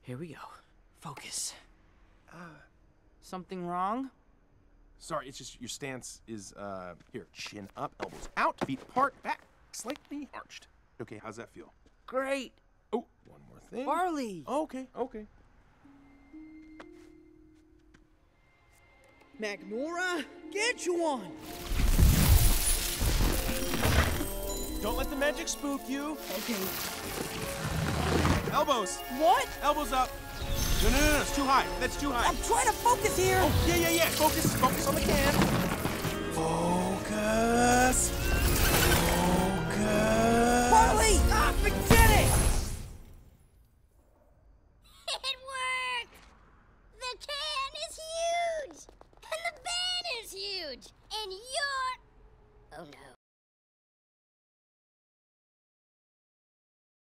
Here we go. Focus. Something wrong? Sorry, it's just your stance is, here, chin up, elbows out, feet apart, back slightly arched. Okay, how's that feel? Great. Oh, one more thing. Barley. Okay. Magnora, get you one. Don't let the magic spook you. Okay. Elbows. What? Elbows up. No, it's too high. That's too high. I'm trying to focus here. Oh, yeah. Focus on the can. Focus. Barley! Ah, forget it! It worked! The can is huge! And the bed is huge! And you're... Oh no.